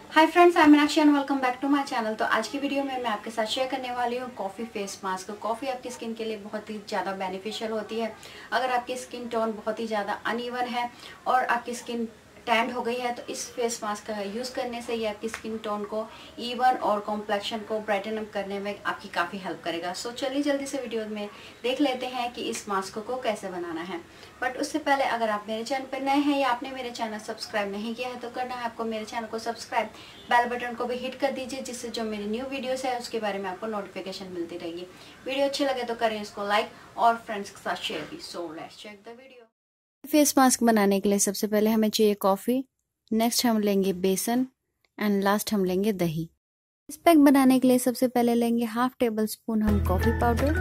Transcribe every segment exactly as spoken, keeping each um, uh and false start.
Hi friends, I am Meenakshi and welcome back to my channel. तो आज की video में मैं आपके साथ शेयर करने वाली हूँ कॉफ़ी फेस मास्क। कॉफ़ी आपकी स्किन के लिए बहुत ही ज़्यादा बेनिफिशियल होती है। अगर आपकी स्किन टोन बहुत ही ज़्यादा अनइवन है और आपकी स्किन टैंड हो गई है तो इस फेस मास्क का यूज़ करने से ये आपकी स्किन टोन को इवन और कॉम्प्लेक्शन को ब्राइटन अप करने में आपकी काफ़ी हेल्प करेगा। सो चलिए जल्दी से वीडियो में देख लेते हैं कि इस मास्क को कैसे बनाना है। बट उससे पहले अगर आप मेरे चैनल पर नए हैं या आपने मेरे चैनल सब्सक्राइब नहीं किया है तो करना है आपको मेरे चैनल को सब्सक्राइब, बेल बटन को भी हिट कर दीजिए जिससे जो मेरी न्यू वीडियोस है उसके बारे में आपको नोटिफिकेशन मिलती रहेगी। वीडियो अच्छी लगे तो करें इसको लाइक और फ्रेंड्स के साथ शेयर भी। So let's check the video. Face mask बनाने के लिए सबसे पहले हमें चाहिए कॉफ़ी, नेक्स्ट हम लेंगे बेसन एंड लास्ट हम लेंगे दही। इस पैक बनाने के लिए सबसे पहले लेंगे हाफ टेबल स्पून हम कॉफ़ी पाउडर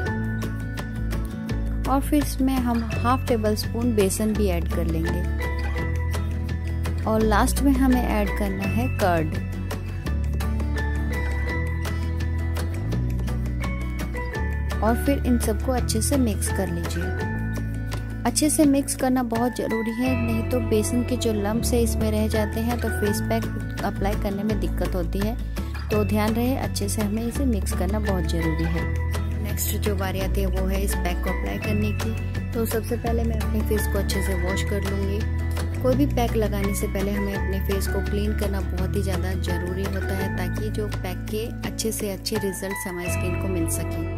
और फिर इसमें हम हाफ टेबल स्पून बेसन भी ऐड कर लेंगे और लास्ट में हमें ऐड करना है कर्ड। और फिर इन सबको अच्छे से मिक्स कर लीजिए। अच्छे से मिक्स करना बहुत ज़रूरी है, नहीं तो बेसन के जो लम्प्स है इसमें रह जाते हैं तो फेस पैक अप्लाई करने में दिक्कत होती है। तो ध्यान रहे अच्छे से हमें इसे मिक्स करना बहुत ज़रूरी है। नेक्स्ट जो बारी आती है वो है इस पैक को अप्लाई करने की। तो सबसे पहले मैं अपने फेस को अच्छे से वॉश कर लूँगी। कोई भी पैक लगाने से पहले हमें अपने फेस को क्लीन करना बहुत ही ज़्यादा ज़रूरी होता है ताकि जो पैक के अच्छे से अच्छे रिजल्ट हमारी स्किन को मिल सके।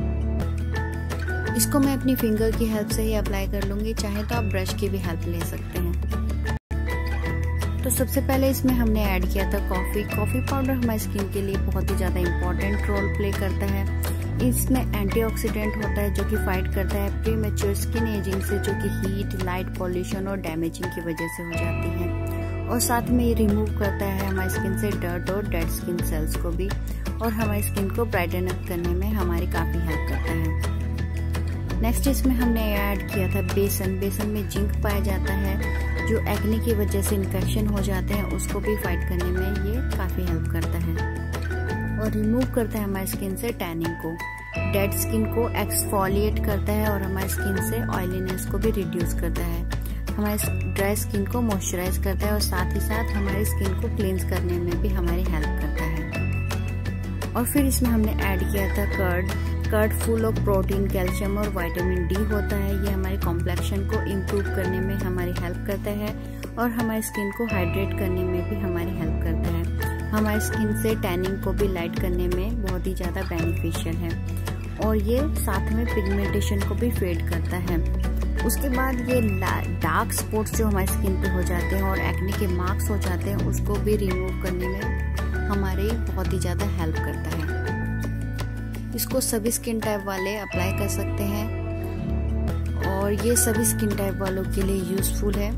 इसको मैं अपनी फिंगर की हेल्प से ही अप्लाई कर लूँगी, चाहे तो आप ब्रश की भी हेल्प ले सकते हैं। तो सबसे पहले इसमें हमने ऐड किया था कॉफ़ी। कॉफ़ी पाउडर हमारी स्किन के लिए बहुत ही ज़्यादा इम्पॉर्टेंट रोल प्ले करता है। इसमें एंटीऑक्सीडेंट होता है जो कि फाइट करता है प्रीमैच्योर स्किन एजिंग से, जो कि हीट, लाइट पॉल्यूशन और डैमेजिंग की वजह से हो जाती है। और साथ में ये रिमूव करता है हमारी स्किन से डर्ट और डेड स्किन सेल्स को भी, और हमारी स्किन को ब्राइटन अप करने में हमारी काफ़ी हेल्प करता है। नेक्स्ट इसमें हमने ऐड किया था बेसन। बेसन में जिंक पाया जाता है जो एक्ने की वजह से इन्फेक्शन हो जाते हैं उसको भी फाइट करने में ये काफ़ी हेल्प करता है और रिमूव करता है हमारी स्किन से टैनिंग को, डेड स्किन को एक्सफोलिएट करता है और हमारी स्किन से ऑयलीनेस को भी रिड्यूस करता है। हमारी ड्राई स्किन को मॉइस्चराइज करता है और साथ ही साथ हमारी स्किन को क्लींस करने में भी हमारी हेल्प करता है। और फिर इसमें हमने ऐड किया था curd. Curd full of protein, calcium और विटामिन डी होता है। ये हमारे कॉम्प्लेक्शन को इम्प्रूव करने में हमारी हेल्प करता है और हमारी स्किन को हाइड्रेट करने में भी हमारी हेल्प करता है। हमारी स्किन से टैनिंग को भी लाइट करने में बहुत ही ज़्यादा बेनिफिशियल है और ये साथ में पिगमेंटेशन को भी फेड करता है। उसके बाद ये डार्क स्पॉट्स जो हमारी स्किन पे हो जाते हैं और एक्ने के मार्क्स हो जाते हैं उसको भी रिमूव करने में हमारी बहुत ही ज़्यादा हेल्प करता है। इसको सभी स्किन टाइप वाले अप्लाई कर सकते हैं और ये सभी स्किन टाइप वालों के लिए यूज़फुल है।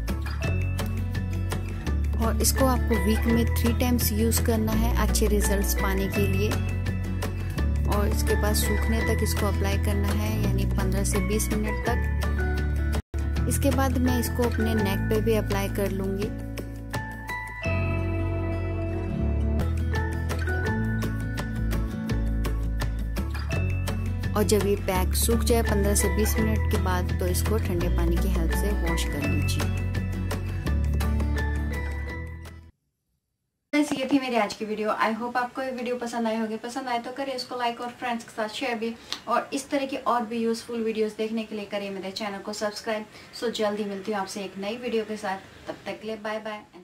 और इसको आपको वीक में थ्री टाइम्स यूज़ करना है अच्छे रिजल्ट्स पाने के लिए। और इसके बाद सूखने तक इसको अप्लाई करना है, यानी पंद्रह से बीस मिनट तक। इसके बाद मैं इसको अपने नेक पे भी अप्लाई कर लूँगी। और जब ये पैक सूख जाए पंद्रह से बीस मिनट के बाद तो इसको ठंडे पानी की हेल्प से वॉश कर लीजिए। ये थी मेरी आज की वीडियो। आई होप आपको ये वीडियो पसंद आई होगी। पसंद आए तो करिए इसको लाइक और फ्रेंड्स के साथ शेयर भी, और इस तरह की और भी यूजफुल वीडियोस देखने के लिए करिए मेरे चैनल को सब्सक्राइब। सो जल्दी मिलती हूँ आपसे एक नई वीडियो के साथ। तब तक के लिए बाय बाय।